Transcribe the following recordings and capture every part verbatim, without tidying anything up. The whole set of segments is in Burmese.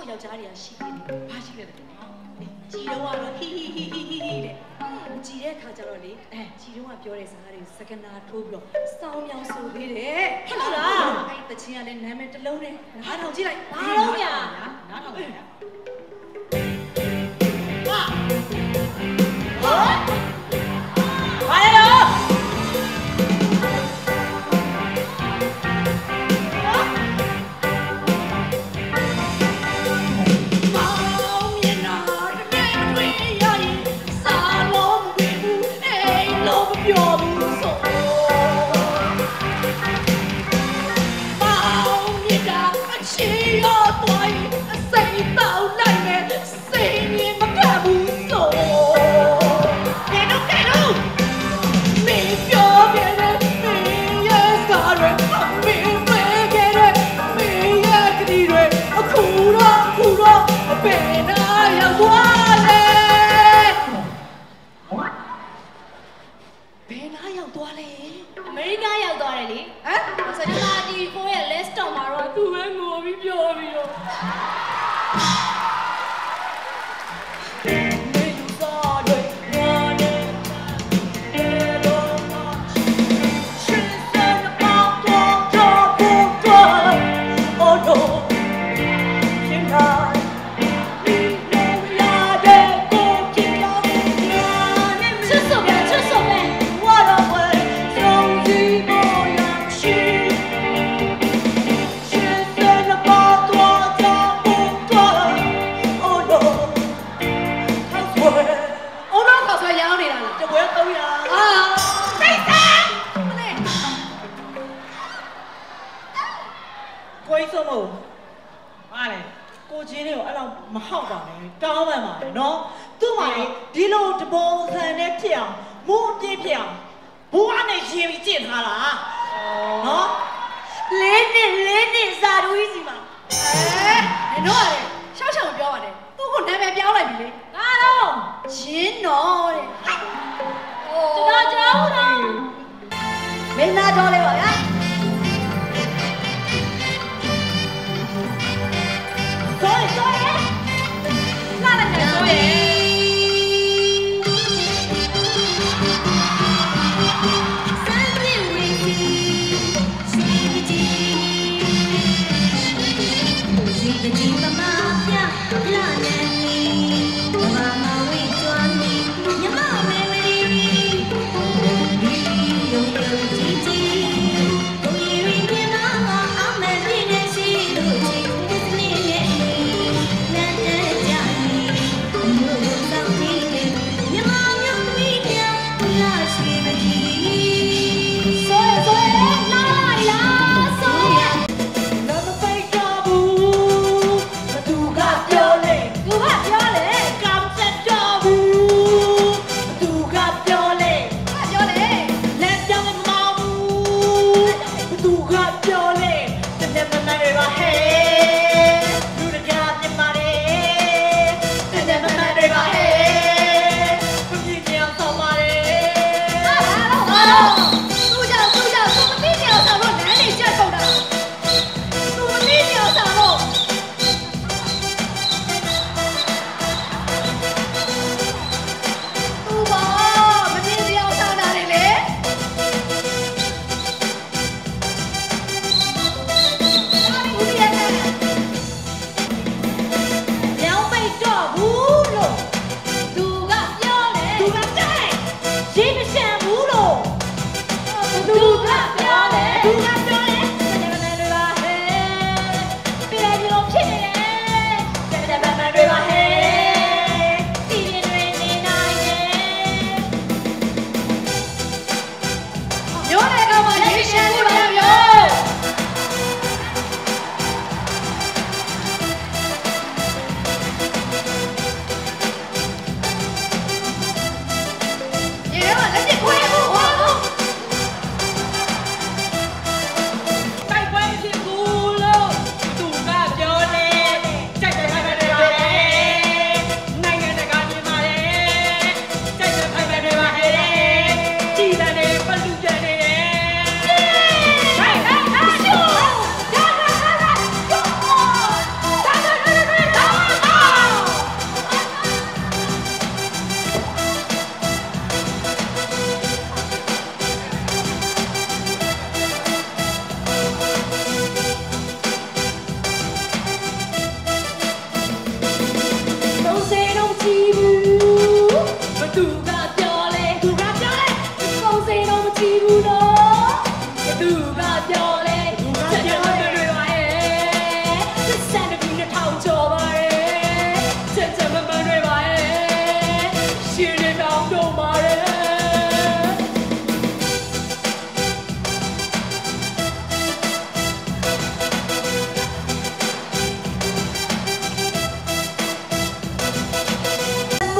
ယောက်ျားတွေကရှိနေတယ်ဘာရှိလဲကြည်တော့ကတော့ဟီဟီဟီဟီဟီတဲ့ကြည်တဲ့ခါကျတော့လေအဲကြည်တော့ကပြောတဲ့စကားတွေစကနာထိုးပြီးတော့စောင်းမြောင်ဆိုသေးတယ်ဟုတ်လားအဲ့တချင်းကလည်းနာမည်တစ်လုံးနဲ့နားထောင်ကြည့်လိုက်ဘာလုံးညာနားထောင်ကြည့်ဟာဟောဘာလဲတော့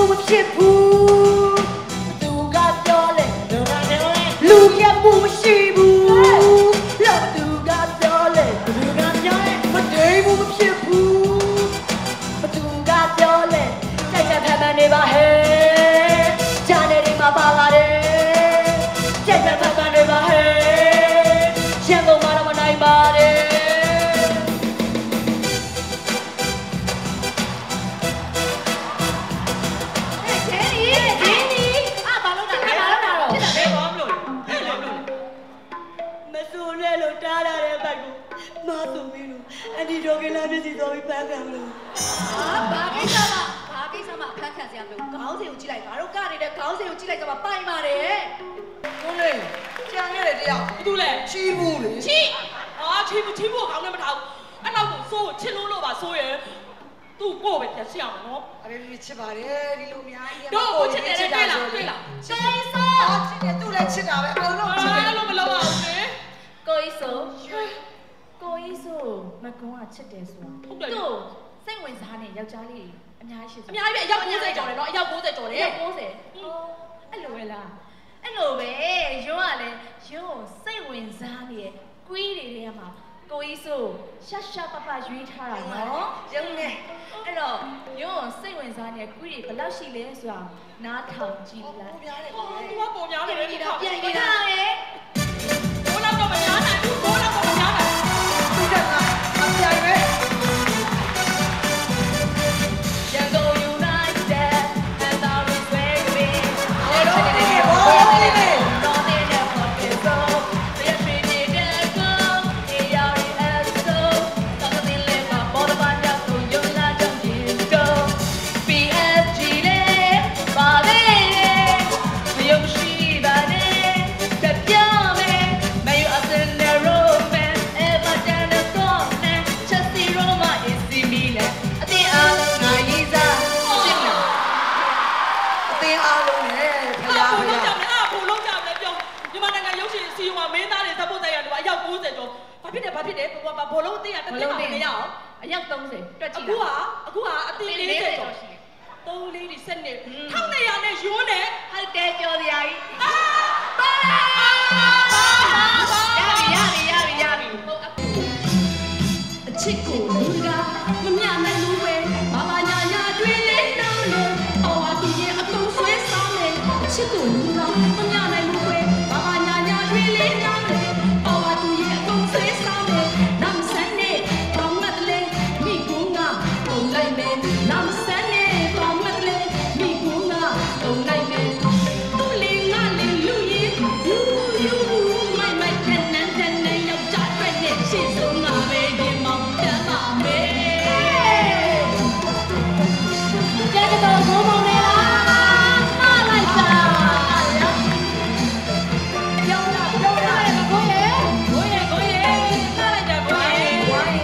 မဖြစ်ဘူးသူကပြောလဲလူရမှုမရှိဘူးလို့သူကပြောလဲသူကပြောလဲမတည်ဘူးမဖြစ်ဘူးသူကပြောလဲကြိုက်တဲ့ဖန်ဖန်နေပါဟဲ့ဂျာနေတွေမှာပါလာတယ်ကြိုက်တဲ့ဖန်ဖန်နေပါဟဲ့ရန်ကုန်မှာတော့မနိုင်ပါတယ်အန်ဒီတော်ကလာပြစီတော်ပြီးပန်းခံလို့ဟာဘာကိစ္စမဘာကိစ္စမဖက်ခံစရာမလိုခေါင်းစဉ်ကိုကြည့်လိုက်ငါတို့ကနေတဲ့ခေါင်းစဉ်ကိုကြည့်လိုက်ကြမှာပိုင်ပါတယ်ကိုလေးကြံခဲ့တယ်တရားဘာလို့လဲချီးဘူးလေချီးဟာချီးဘူးချီးဘူးခေါင်းနဲ့မထားဘူးအဲ့တော့ကိုစိုးချစ်လို့လို့ပါစိုးရသူ့ကိုပဲပြစီအောင်နော်အဲ့ဒီချစ်ပါတယ်ဒီလိုအများကြီးတော့ကိုချစ်တယ်တွေ့လားတွေ့လားချစ်တယ်ဆိုချစ်တယ်သူ့လည်းချစ်တာပဲအကုန်လုံးချစ်တယ်လို့မလုပ်အောင်လေကိုကြီးဆိုကိုကြီးဆိုမကွန်းကချစ်တယ်ဆိုတာဟုတ်တယ်သူ့စိတ်ဝင်စားနေယောက်ျားလေးအများကြီးရှိတယ်အများကြီးပဲအယောက်၉၀ကျော်တယ်နော်အယောက်၉၀ကျော်တယ်အယောက်၉၀အဲ့လိုပဲလားအဲ့လိုပဲရုံးကလည်းရုံးစိတ်ဝင်စားနေတဲ့ကွီးတွေထဲမှာကိုကြီးဆိုရှက်ရှက်ပပရွေးထားတာနော်ရုံးနေအဲ့တော့ရုံးစိတ်ဝင်စားနေတဲ့ကွီးတွေဘယ်လောက်ရှိလဲဆိုတာနားထောင်ကြည့်လိုက်ပုံများတယ်ဟောသူကပုံများတယ်ဒီတော့ပြန်နေတာလေဘိုးလောက်တော့မများနိုင်ဘူးဘိုးလောက်တော့မများနိုင်သူကကအပြိုင်ပဲရန်ကုန် United and our baby အဲ့တော့ဒီဘောလေးလေးတော့နေတဲ့ Pocket Soul ရရှိနေတဲ့ကောအေးရော်ရီအဆိုးတော့တဲ့လေမှာပေါ်တော့ပါတော့သူယုံလာကြည့်တော့ ပီ အက်ဖ် ဂျီ လေးပါလေမယုံရှိပါနဲ့တပြမယ်မယူအစနေရိုမန်အဗာတန်တော့နဲ့ချက်စီရိုမာအစ်စီမီလဲအတင်းအားငါရေးစားရှင်းလားအတင်းအားလုံးနဲ့ဖျားဖျားအဘူလုံးကြမယ်ပြောမြန်မာနိုင်ငံရုပ်ရှင်စီယုံမှာမင်းသားတွေသတ်ဖို့တိုက်ရတယ်အယောက်၉၀ကျော်ဘာဖြစ်တယ်ဘာဖြစ်တယ်ဘောလုံးအတင်းကတစ်တင်းမှမရအောင်အယောက်၃၀တွက်ကြည့်လားအခုကအခုကအတင်း၄၀ကျော်ရှိတယ်သုံးလေးဒီစက်နဲ့ထောက်နေရနဲ့ရိုးနဲ့ဟုတ်တယ်ကြော်စရာကြီးအာပါရပြီရပြီရပြီရပြီဟုတ်အချစ်ကိုလူကမမြနိုင်လို့ပဲဘာဘာညာညာတွေးလေးနှောင်းလို့အော်ဟာသူရဲ့အကုန်ဆွဲဆောင်နေအချစ်ကိုလူကမမြနိုင်လို့ပဲဘာဘာညာညာတွေးလေးနှောင်းလို့အော်ဟာသူရဲ့အကုန်ဆွဲဆောင်နေနမ်ဆန်နေပေါင်းမတ်လေမိကူငါပုံလိုက်မယ်နမ်ဆန်နေပေါင်းမတ်လေမိကူငါပုံလိုက်မယ်သူလေးငါလေးလူရင်လူယူမိုင်မိုင်တန်နန်တန်နေရောက်ကြတဲ့နဲ့ရှင်းဆုံးငါပဲရင်မောင်တမ်းပါမယ်ကြက်ကတော့ဘုံဘုံနေလားမှားလိုက်တာပြောင်းလာပြောင်းလာကိုရဲ့ကိုရဲ့ကိုရဲ့မှားလိုက်တာကိုရဲ့ဝိုင်း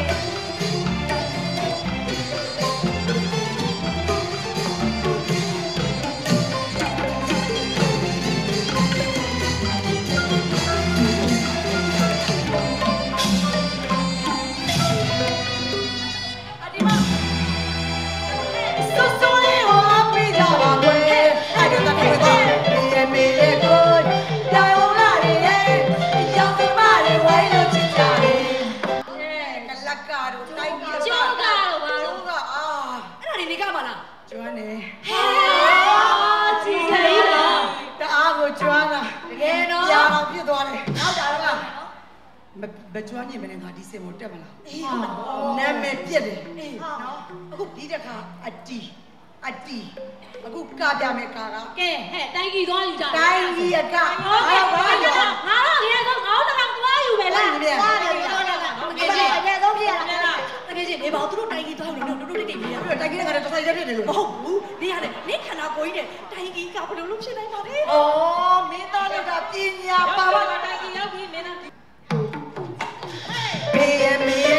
ဘယ်ကျွမ်းညင်မလဲငါဒီစင်ကိုတက်မလားအေးနာမည်ပြက်တယ်အေးနော်အခုဒီတစ်ခါအတီအတီအခုကပြမယ်ကာကကဲဟဲ့တိုင်းကြီးသွားယူကြတိုင်းကြီးကဟုတ်ကဲ့ဘာလို့ငါတော့ရေဆုံးငေါင်းတစ်ခါသွားယူမယ်လားသွားတယ်သွားတယ်တကယ်ကြီးအကယ်ဆုံးပြရလားတကယ်ကြီးနေပါဦးသူတို့တိုင်းကြီးသွားယူလို့တို့တို့တိတ်တိတ်ပြရပြီးတော့တိုင်းကြီးကလည်းတစ်ဆိုင်ရက်ပြည့်တယ်လို့မဟုတ်ဘူးနေရတယ်နေခန္ဓာကိုယ်ကြီးနဲ့တိုင်းကြီးကဘယ်လိုလုပ်ဖြစ်နိုင်ပါလဲဩမင်းသားတို့ကပညာပါပါတိုင်းကြီးရောက်ပြီမင်းသားဘေးမေ